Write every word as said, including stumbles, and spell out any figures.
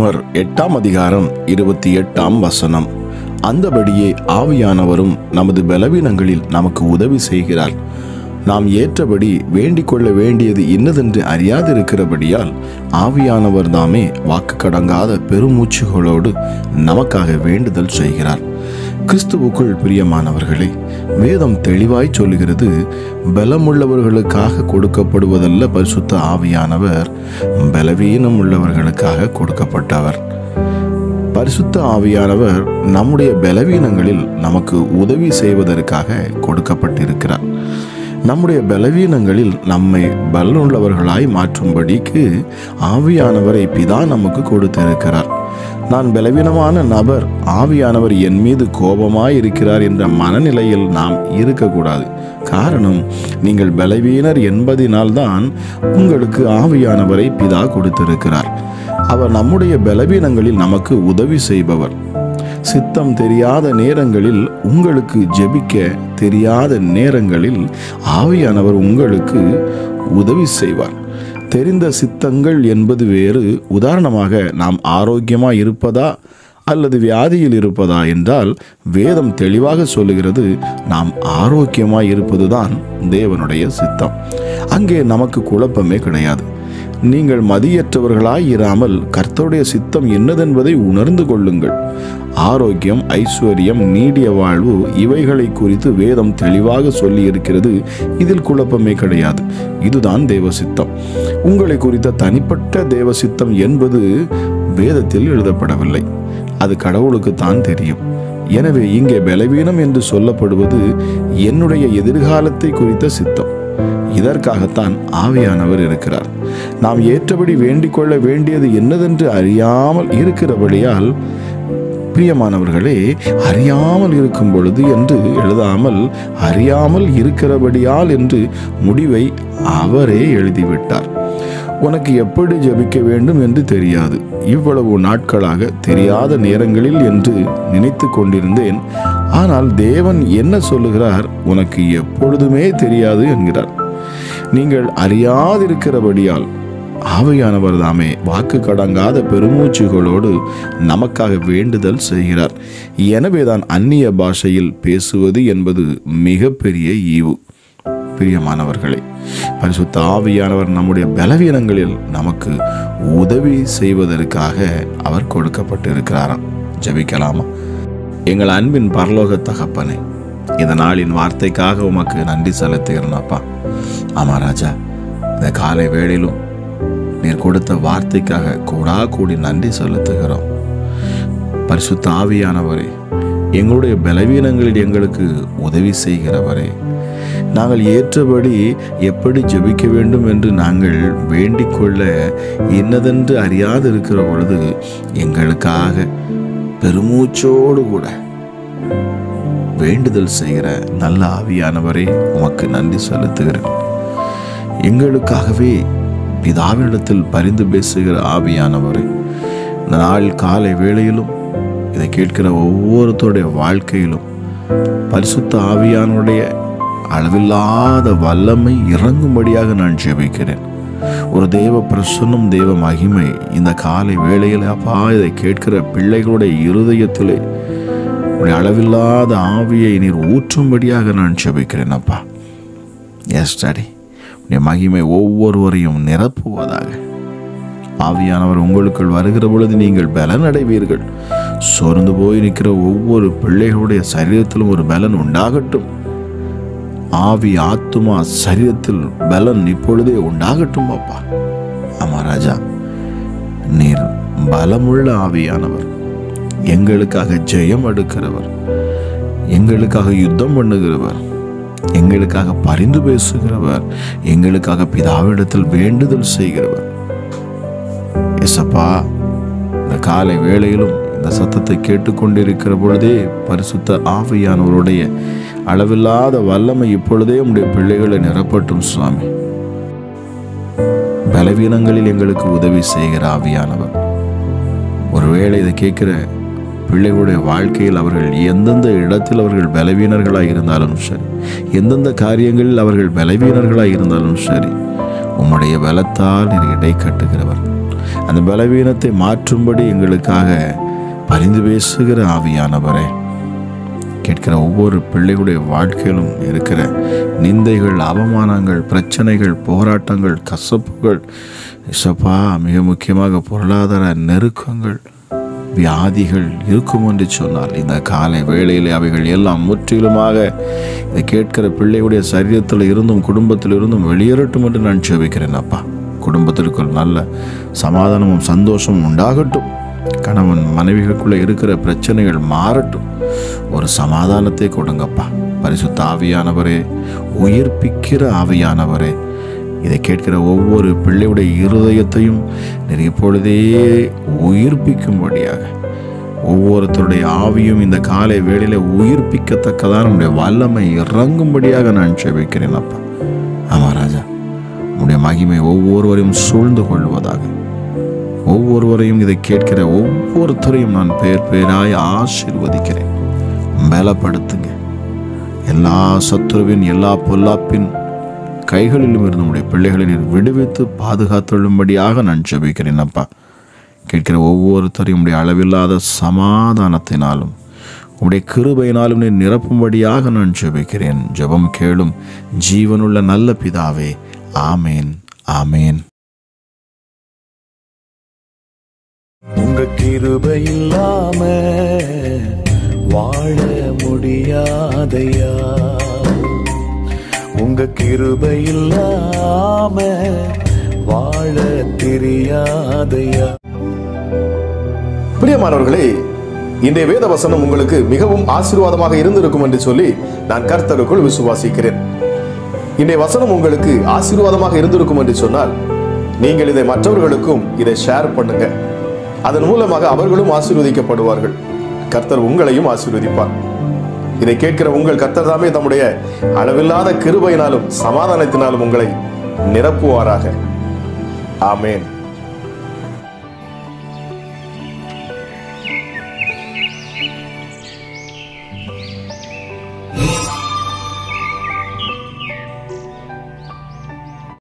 ரோமர் எட்டாம் அதிகாரம் இருபத்தி எட்டாம் வசனம். அந்தபடியே ஆவியானவரும் நமது பலவீனங்களில் நமக்கு உதவி செய்கிறார். நாம் ஏற்றபடி வேண்டிக் கொள்ள வேண்டியது இன்னதென்று அறியாதிருக்கிறபடியால் ஆவியானவர் தாமே வாக்கு கடங்காத பெருமூச்சுகளோடு நமக்காக வேண்டுதல் செய்கிறார். கிறிஸ்துவுக்குள் பிரியமானவர்களே, வேதம் தெளிவாய் சொல்லுகிறது, பலமுள்ளவர்களுக்காக கொடுக்கப்படுவதல்ல பரிசுத்த ஆவியானவர், பலவீனம் உள்ளவர்களுக்காக கொடுக்கப்பட்டவர். பரிசுத்த ஆவியானவர் நம்முடைய பலவீனங்களில் நமக்கு உதவி செய்வதற்காக கொடுக்கப்பட்டிருக்கிறார். நம்முடைய பலவீனங்களில் நம்மை பலனுள்ளவர்களாய் மாற்றும்படிக்கு ஆவியானவரை பிதா நமக்கு கொடுத்திருக்கிறார். நான் பலவீனமான நபர், ஆவியானவர் என் மீது கோபமாய் இருக்கிறார் என்ற மனநிலையில் நாம் இருக்கக்கூடாது. காரணம், நீங்கள் பலவீனர் என்பதினால்தான் உங்களுக்கு ஆவியானவரை பிதா கொடுத்திருக்கிறார். அவர் நம்முடைய பலவீனங்களில் நமக்கு உதவி செய்பவர். சித்தம் தெரியாத நேரங்களில், உங்களுக்கு ஜெபிக்க தெரியாத நேரங்களில் ஆவியானவர் உங்களுக்கு உதவி செய்வார். தெரிந்த சித்தங்கள் என்பது வேறு. உதாரணமாக, நாம் ஆரோக்கியமாக இருப்பதா அல்லது வியாதியில் இருப்பதா என்றால் வேதம் தெளிவாக சொல்லுகிறது, நாம் ஆரோக்கியமாக இருப்பதுதான் தேவனுடைய சித்தம். அங்கே நமக்கு குழப்பமே கிடையாது. நீங்கள் மதியற்றவர்களாய் இராமல் கர்த்தருடைய சித்தம் என்னதென்பதை உணர்ந்து கொள்ளுங்கள். ஆரோக்கியம், ஐஸ்வர்யம், நீடிய வாழ்வு, இவைகளை குறித்து வேதம் தெளிவாக சொல்லி இருக்கிறது. இதில் குழப்பமே கிடையாது. இதுதான் தேவ சித்தம். உங்களை குறித்த தனிப்பட்ட தேவ சித்தம் என்பது வேதத்தில் எழுதப்படவில்லை. அது கடவுளுக்கு தான் தெரியும். எனவே இங்கே பலவீனம் என்று சொல்லப்படுவது என்னுடைய எதிர்காலத்தை குறித்த சித்தம். இதற்காகத்தான் ஆவியானவர் இருக்கிறார். நாம் ஏற்றபடி வேண்டிக் கொள்ள வேண்டியது என்னதென்று அறியாமல் இருக்கிறபடியால், பிரியமானவர்களே, அறியாமல் இருக்கும் பொழுது என்று எழுதாமல் அறியாமல் இருக்கிறபடியால் என்று முடிவை அவரே எழுதிவிட்டார். உனக்கு எப்படி ஜெபிக்க வேண்டும் என்று தெரியாது. இவ்வளவு நாட்களாக தெரியாத நேரங்களில் என்று நினைத்து கொண்டிருந்தேன். ஆனால் தேவன் என்ன சொல்லுகிறார்? உனக்கு எப்பொழுதுமே தெரியாது என்கிறார். நீங்கள் அறியாதிருக்கிறபடியால் ஆவியானவர் தாமே வாக்கு கடங்காத பெருமூச்சுகளோடு நமக்காக வேண்டுதல் செய்கிறார். எனவேதான் அந்நிய பாஷையில் பேசுவது என்பது மிகப்பெரிய ஈவு. பிரியமானவர்களே, பரிசுத்த ஆவியானவர் நம்முடைய பலவீனங்களில் நமக்கு உதவி செய்வதற்காக அவர் கொடுக்கப்பட்டிருக்கிறாராம். ஜெபிக்கலாமா? எங்கள் அன்பின் பரலோக தகப்பனே, இந்த நாளின் வார்த்தைக்காக உமக்கு நன்றி செலுத்துகிறேனப்பா. ஆமா ராஜா, இந்த காலை வேளையிலும் நீர் கொடுத்த வார்த்தைக்காக கூடா கூடி நன்றி செலுத்துகிறோம். பரிசுத்த ஆவியானவரே, எங்களுடைய பலவீனங்களில் எங்களுக்கு உதவி செய்கிறவரே, நாங்கள் ஏற்றபடி எப்படி ஜெபிக்க வேண்டும் என்று நாங்கள் வேண்டிக் கொள்ள இன்னதென்று அறியாது இருக்கிற பொழுது எங்களுக்காக பெருமூச்சோடு கூட வேண்டுதல் செய்கிற நல்ல ஆவியானவரே, உமக்கு நன்றி செலுத்துகிறேன். எங்களுக்காகவே பிதாவினிடத்தில் பரிந்து பேசுகிற ஆவியானவரே, இந்த நாள் காலை வேளையிலும் இதை கேட்கிற ஒவ்வொருத்தருடைய வாழ்க்கையிலும் பரிசுத்த ஆவியானுடைய அளவில்லாத வல்லமை இறங்கும்படியாக நான் ஜெபிக்கிறேன். ஒரு தேவ பிரசன்னம், தேவ மகிமை இந்த காலை வேளையில் அப்பா இதை கேட்கிற பிள்ளைகளுடைய இருதயத்திலே உடைய அளவில்லாத ஆவியை நீர் ஊற்றும்படியாக நான் ஜெபிக்கிறேன் அப்பா. எஸ் டாடி, உடைய மகிமை ஒவ்வொருவரையும் நிரப்புவதாக. ஆவியானவர் உங்களுக்குள் வருகிற பொழுது நீங்கள் பலன் அடைவீர்கள். சோர்ந்து போய் நிற்கிற ஒவ்வொரு பிள்ளைகளுடைய சரீரத்திலும் ஒரு பலன் உண்டாகட்டும். ஆவி, ஆத்துமா, சரீரத்தில் பலன் இப்பொழுதே உண்டாகட்டும் அப்பா. ஆமா ராஜா, நீர் பலமுள்ள ஆவியானவர், எங்களுக்காக ஜெயம் எடுக்கிறவர், எங்களுக்காக யுத்தம் பண்ணுகிறவர், எங்களுக்காக பரிந்து பேசுகிறவர், எங்களுக்காக பிதாவிடத்தில் வேண்டுதல் செய்கிறவர். எசப்பா, இந்த காலை வேளையிலும் இந்த சத்தத்தை கேட்டுக்கொண்டிருக்கிற பொழுதே பரிசுத்த ஆவியானவருடைய அளவில்லாத வல்லமை இப்பொழுதே உடைய பிள்ளைகளை நிரப்பட்டும் சுவாமி. பலவீனங்களில் எங்களுக்கு உதவி செய்கிற ஆவியானவர், ஒருவேளை இதை கேட்கிற பிள்ளைகளுடைய வாழ்க்கையில் அவர்கள் எந்தெந்த இடத்தில் அவர்கள் பலவீனர்களாக இருந்தாலும் சரி, எந்தெந்த காரியங்களில் அவர்கள் பலவீனர்களாக இருந்தாலும் சரி, உம்முடைய பலத்தால் நீர் இடை கட்டுகிறவர். அந்த பலவீனத்தை மாற்றும்படி எங்களுக்காக பரிந்து பேசுகிற ஆவியானவரே, கேட்கிற ஒவ்வொரு பிள்ளைகளுடைய வாழ்க்கையிலும் இருக்கிற நிந்தைகள், அவமானங்கள், பிரச்சனைகள், போராட்டங்கள், கசப்புகள், இசப்பா மிக முக்கியமாக பொருளாதார நெருக்கங்கள், வியாதிகள் இருக்கும் என்று சொன்னால் இந்த காலை வேளையில் அவைகள் எல்லாம் முற்றிலுமாக இதை கேட்கிற பிள்ளையுடைய சரீரத்தில் இருந்தும் குடும்பத்தில் இருந்தும் வெளியேறட்டும் என்று நான் ஜெபிக்கிறேன். அப்பா, குடும்பத்திற்குள் நல்ல சமாதானமும் சந்தோஷமும் உண்டாகட்டும். கணவன் மனைவிகளுக்குள்ளே இருக்கிற பிரச்சனைகள் மாறட்டும். ஒரு சமாதானத்தை கொடுங்கப்பா. பரிசுத்த ஆவியானவரே, உயிர்ப்பிக்கிற ஆவியானவரே, இதை கேட்கிற ஒவ்வொரு பிள்ளையுடைய இருதயத்தையும் நீர் இப்பொழுதே உயிர்ப்பிக்கும்படியாக, ஒவ்வொருத்தருடைய ஆவியும் இந்த காலை வேளையில உயிர்ப்பிக்கத்தக்கதான் நம்முடைய வல்லமை இறங்கும்படியாக நான் ஜெபிக்கிறேன். அப்பா, ஆமா ராஜா, உம்முடைய மகிமை ஒவ்வொருவரையும் சூழ்ந்து கொள்வதாக. ஒவ்வொருவரையும் இதை கேட்கிற ஒவ்வொருத்தரையும் நான் பேர் பேராய் ஆசீர்வதிக்கிறேன். பலப்படுத்துங்க. எல்லா சத்துருவின் எல்லா பொல்லாப்பின் கைகளிலும் இருந்து நம்முடைய பிள்ளைகளை நீர் விடுவித்து பாதுகாத்துள்ளும்படியாக நான் ஜெபிக்கிறேன். அப்பா, கேட்கிற ஒவ்வொருத்தரையும் உடைய அளவில்லாத சமாதானத்தினாலும் உடைய கிருபையினாலும் நீர் நிரப்பும்படியாக நான் ஜெபிக்கிறேன். ஜெபம் கேளும் ஜீவனுள்ள நல்ல பிதாவே. ஆமேன், ஆமேன். உங்க கிருபை இல்லாம வாழ முடியாதையா, உங்க கிருபை இல்லாம வாழ தெரியாதையா. பிரியமானவர்களே, இன்றைய வேத வசனம் உங்களுக்கு மிகவும் ஆசீர்வாதமாக இருந்திருக்கும் என்று சொல்லி நான் கர்த்தருக்குள் விசுவாசிக்கிறேன். இன்றைய வசனம் உங்களுக்கு ஆசீர்வாதமாக இருந்திருக்கும் என்று சொன்னால் நீங்கள் இதை மற்றவர்களுக்கும் இதை ஷேர் பண்ணுங்க. அதன் மூலமாக அவர்களும் ஆசீர்வதிக்கப்படுவார்கள். கர்த்தர் உங்களையும் ஆசீர்வதிப்பார். இதை கேட்கிற உங்கள் கர்த்தர் தாமே தம்முடைய அளவில்லாத கிருபையினாலும் சமாதானத்தினாலும் உங்களை நிரப்புவாராக. ஆமேன்.